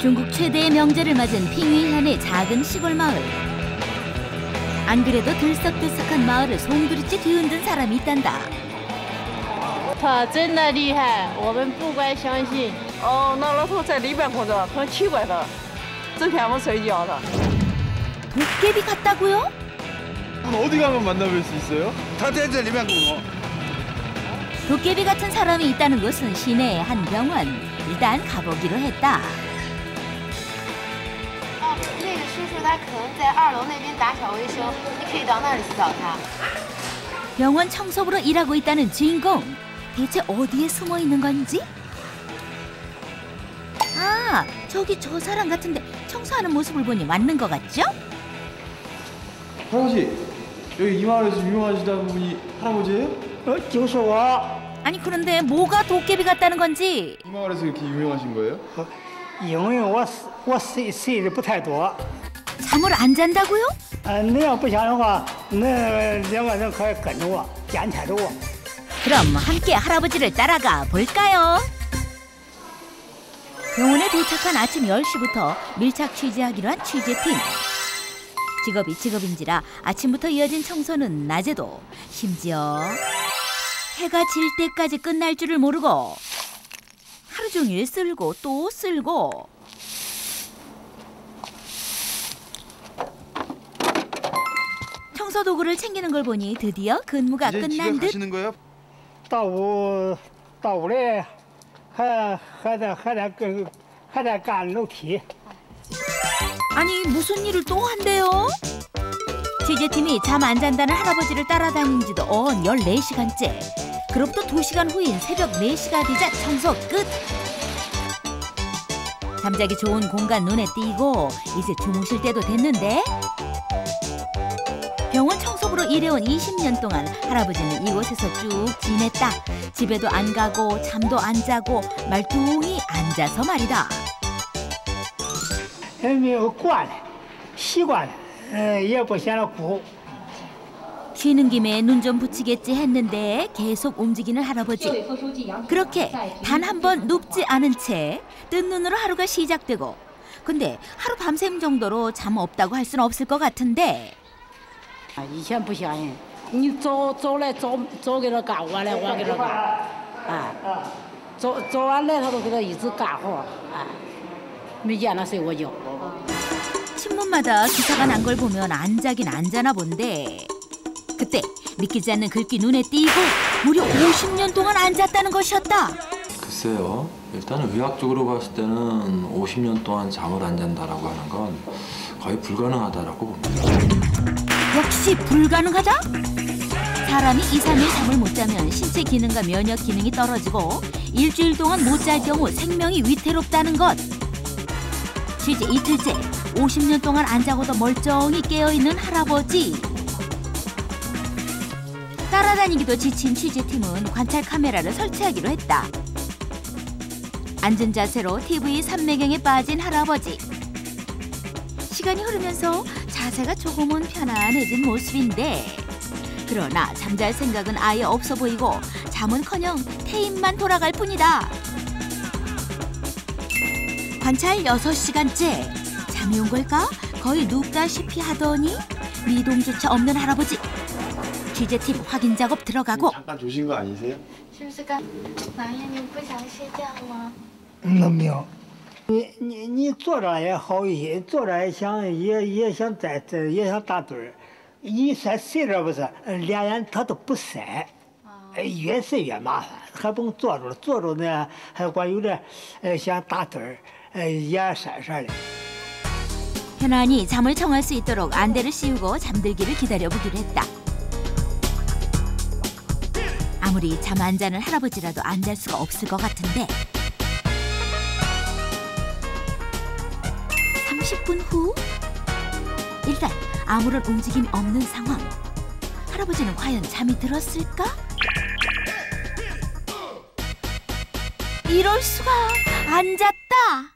중국 최대의 명절을 맞은 핑위현의 작은 시골 마을. 안 그래도 들썩들썩한 마을을 송두리째 뒤흔든 사람이 있단다. 他真的厉害，我们不该相信。 哦，那老头在里边工作，可奇怪了，整天不睡觉的。 도깨비 같다고요? 어디 가면 만나뵐 수 있어요? 他在这里面工作。 도깨비 같은 사람이 있다는 곳은 시내의 한 병원. 일단 가보기로 했다. 那个叔叔他可能在2楼那边打扫卫生，你可以到那里去找他。 병원 청소부로 일하고 있다는 주인공. 대체 어디에 숨어 있는 건지? 아, 저기 저 사람 같은데 청소하는 모습을 보니 맞는 것 같죠? 할아버지, 여기 이 마을에서 유명하시다 분이 할아버지예요? 就是我。 아니 그런데 뭐가 도깨비 같다는 건지. 이 마을에서 이렇게 유명하신 거예요? 因为我睡的不太多。 잠을 안 잔다고요? 那要不想的话，那2个人可以跟着我，监察着我。 그럼 함께 할아버지를 따라가 볼까요? 병원에 도착한 아침 10시부터 밀착 취재하기로 한 취재팀. 직업이 직업인지라 아침부터 이어진 청소는 낮에도, 심지어 해가 질 때까지 끝날 줄을 모르고 하루 종일 쓸고 또 쓸고. 청소 도구를 챙기는 걸 보니 드디어 근무가 이제 집에 끝난 듯. 가시는 거예요? 到屋里还得干楼梯。 아니 무슨 일을 또 한대요? 취재팀이 잠 안 잔다는 할아버지를 따라다닌 지도 14시간째. 그로부터 2시간 후인 새벽 4시가 되자 청소 끝. 잠자기 좋은 공간 눈에 띄고 이제 주무실 때도 됐는데, 병원 청소부로 일해온 20년 동안 할아버지는 이곳에서 쭉 지냈다. 집에도 안 가고 잠도 안 자고 말뚱이 앉아서 말이다. 没有惯了，习惯了，也不嫌得苦。 쉬는 김에 눈 좀 붙이겠지 했는데 계속 움직이는 할아버지. 그렇게 단 한 번 눕지 않은 채 뜬 눈으로 하루가 시작되고. 근데 하루 밤샘 정도로 잠 없다고 할 수는 없을 것 같은데. 以前不相信，你早来早给他干，晚来晚给他干，早晚来他都给他一直干活，没见他睡过觉。 신문마다 기사가 난 걸 보면 안 자긴 안 자나 본데, 그때 믿기지 않는 글귀 눈에 띄고 무려 50년 동안 안 잤다는 것이었다. 글쎄요. 일단은 의학적으로 봤을 때는 50년 동안 잠을 안 잔다라고 하는 건 거의 불가능하다라고 봅니다. 역시 불가능하다? 사람이 2, 3일 잠을 못 자면 신체 기능과 면역 기능이 떨어지고 일주일 동안 못 잘 경우 생명이 위태롭다는 것. 취재 이틀째 50년 동안 안 자고도 멀쩡히 깨어있는 할아버지. 따라다니기도 지친 취재팀은 관찰 카메라를 설치하기로 했다. 앉은 자세로 TV 삼매경에 빠진 할아버지. 시간이 흐르면서 자세가 조금은 편안해진 모습인데, 그러나 잠잘 생각은 아예 없어 보이고 잠은커녕 태임만 돌아갈 뿐이다. 관찰 6시간째. 잠이 온 걸까? 거의 눕다시피 하더니 미동조차 없는 할아버지. 취재팀 확인 작업 들어가고. 잠깐 조신 거 아니세요? 是不是刚哪夜你不想睡觉吗？ 那没有，你坐着也好一些，坐着也想也想打盹儿，一睡着不是，两眼它都不塞，越睡越麻烦，还甭坐着了，坐着呢还光有点想打盹儿，眼闪的。 편안히 잠을 청할 수 있도록 안대를 씌우고 잠들기를 기다려보기로 했다. 아무리 잠 안 자는 할아버지라도 안 잘 수가 없을 것 같은데. 30분 후. 일단 아무런 움직임이 없는 상황. 할아버지는 과연 잠이 들었을까? 이럴 수가. 안 잤다.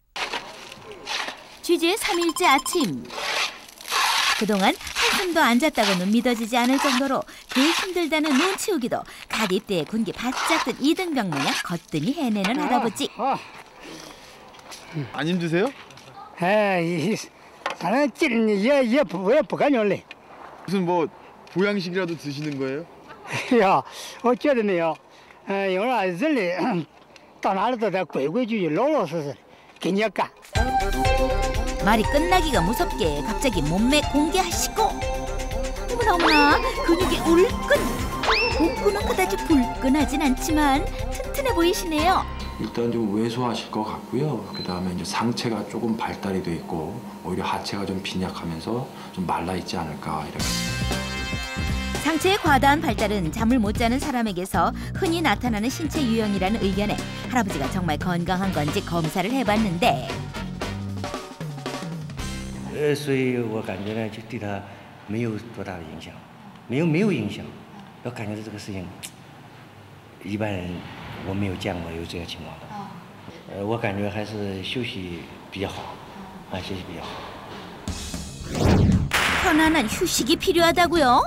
취재 3일째 아침. 그동안 한숨도 안 잤다고는 믿어지지 않을 정도로 그 힘들다는 눈치우기도 갓 입대에 군기 바짝 든 이등병 마냥 거뜬히 해내는 할아버지. 안 힘드세요? 예,反正劲也不感觉累。 무슨 뭐 보양식이라도 드시는 거예요? 呀，我觉得没有，因为啥人类到哪里都得规规矩矩、老老实实的跟你干。 말이 끝나기가 무섭게 갑자기 몸매 공개하시고 어머나 어머나 근육이 울끈 복근은 그다지 불끈하진 않지만 튼튼해 보이시네요. 일단 좀 왜소하실 것 같고요. 그다음에 이제 상체가 조금 발달이 돼 있고 오히려 하체가 좀 빈약하면서 좀 말라 있지 않을까 이렇게. 상체의 과다한 발달은 잠을 못 자는 사람에게서 흔히 나타나는 신체 유형이라는 의견에 할아버지가 정말 건강한 건지 검사를 해봤는데 所以我感觉呢，就对他没有多大的影响，没有影响。我感觉到这个事情，一般人我没有见过有这个情况的。我感觉还是休息比较好，休息比较好。 편안한 휴식이 필요하다고요?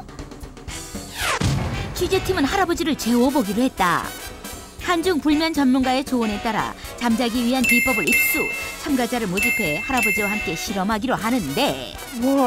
취재팀은 할아버지를 재워보기로 했다. 한중 불면 전문가의 조언에 따라 잠자기 위한 비법을 입수, 참가자를 모집해 할아버지와 함께 실험하기로 하는데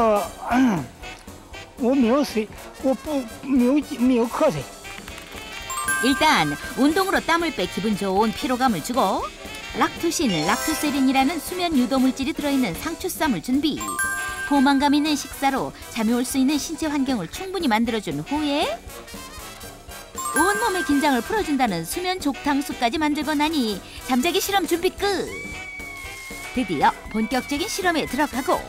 我没有睡，我不没有瞌睡。 일단 운동으로 땀을 빼 기분 좋은 피로감을 주고 락토신, 락토세린이라는 수면 유도 물질이 들어있는 상추쌈을 준비. 포만감 있는 식사로 잠이 올 수 있는 신체 환경을 충분히 만들어준 후에 온몸의 긴장을 풀어준다는 수면 족탕수까지 만들고 나니 잠자기 실험 준비 끝! 드디어 본격적인 실험에 들어가고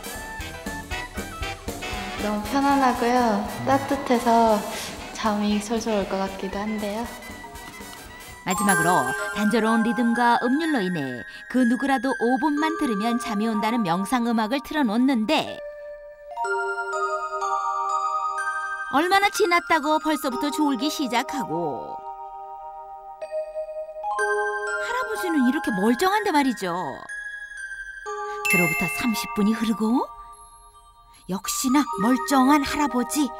너무 편안하고요. 따뜻해서 잠이 솔솔 올 것 같기도 한데요. 마지막으로 단조로운 리듬과 음률로 인해 그 누구라도 5분만 들으면 잠이 온다는 명상음악을 틀어놓는데 얼마나 지났다고 벌써부터 졸기 시작하고 할아버지는 이렇게 멀쩡한데 말이죠. 그로부터 30분이 흐르고 역시나 멀쩡한 할아버지.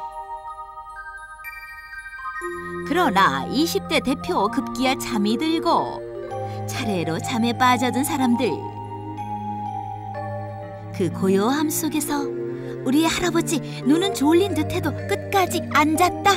그러나 20대 대표 급기야 잠이 들고 차례로 잠에 빠져든 사람들. 그 고요함 속에서 우리의 할아버지 눈은 졸린 듯해도 끝까지 앉았다.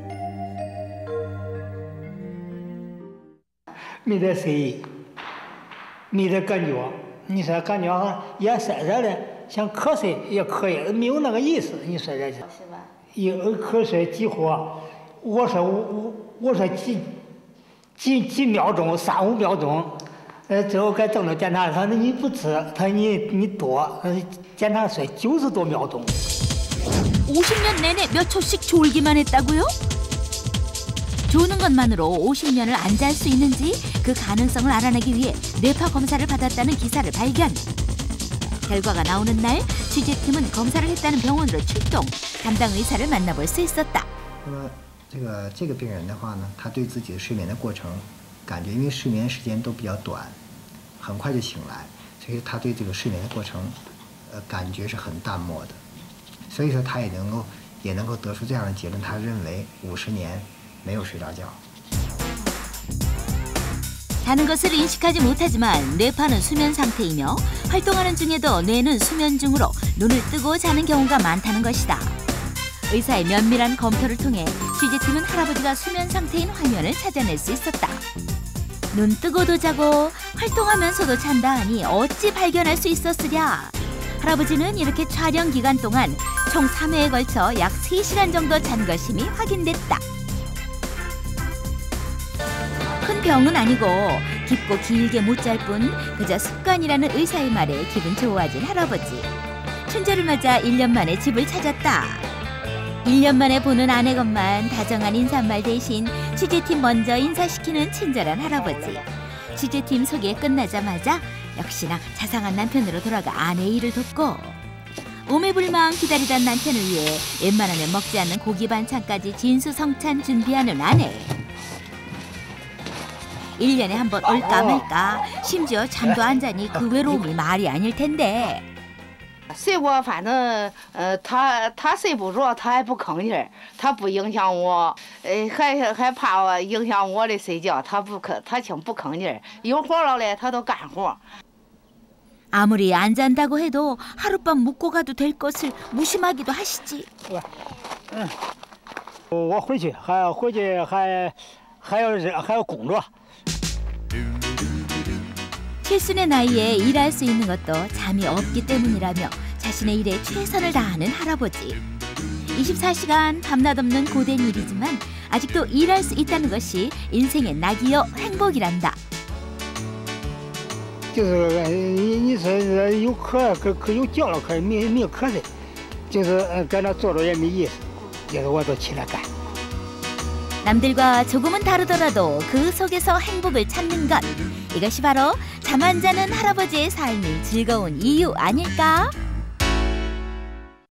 没得睡，没得感觉。你说感觉哈眼塞着了，想瞌睡也可以，没有那个意思。你说这是？ 是吧？ 一瞌睡几乎，我说几秒钟，3、5秒钟，最后该等着检查，他说你不吃，他说你多，检查睡90多秒钟。 50년 내내 몇 초씩 졸기만 했다고요? 조는 것만으로 50년을 안 잘 수 있는지 그 가능성을 알아내기 위해 뇌파 검사를 받았다는 기사를 발견. 결과가 나오는 날 취재팀은 검사를 했다는 병원으로 출동. 담당 의사를 만나볼 수 있었다. 这个病人的话呢，他对自己的睡眠的过程，感觉因为睡眠时间都比较短，很快就醒来，所以他对这个睡眠的过程，感觉是很淡漠的，所以说他也能够得出这样的结论，他认为50年没有睡着觉。 자는 것을 인식하지 못하지만 뇌파는 수면 상태이며 활동하는 중에도 뇌는 수면 중으로 눈을 뜨고 자는 경우가 많다는 것이다. 의사의 면밀한 검토를 통해 취재팀은 할아버지가 수면 상태인 화면을 찾아낼 수 있었다. 눈 뜨고도 자고 활동하면서도 잔다 하니 어찌 발견할 수 있었으랴. 할아버지는 이렇게 촬영 기간 동안 총 3회에 걸쳐 약 3시간 정도 잔 것임이 확인됐다. 큰 병은 아니고 깊고 길게 못 잘 뿐 그저 습관이라는 의사의 말에 기분 좋아진 할아버지. 춘절을 맞아 1년 만에 집을 찾았다. 1년 만에 보는 아내것만 다정한 인사말 대신 취재팀 먼저 인사시키는 친절한 할아버지. 취재팀 소개 끝나자마자 역시나 자상한 남편으로 돌아가 아내의 일을 돕고 오매불망 기다리던 남편을 위해 웬만하면 먹지 않는 고기 반찬까지 진수성찬 준비하는 아내. 1년에 한 번 올까 말까 심지어 잠도 안 자니 그 외로움이 말이 아닐 텐데. 睡我反正他睡不着，他还不吭气儿，他不影响我，还怕我影响我的睡觉，他不吭气儿，有活了嘞他都干活。 아무리 안 잔다고 해도 하룻밤 묵고 가도 될 것을 무심하기도 하시지. 我回去还要工作。 칠순의 나이에 일할 수 있는 것도 잠이 없기 때문이라며 자신의 일에 최선을 다하는 할아버지. 24시간 밤낮 없는 고된 일이지만 아직도 일할 수 있다는 것이 인생의 낙이요 행복이란다. 就是你说有课可有教了课没有课的，就是搁那坐着也没意思，就是我都起来干。 남들과 조금은 다르더라도 그 속에서 행복을 찾는 것. 이것이 바로 잠 안 자는 할아버지의 삶이 즐거운 이유 아닐까?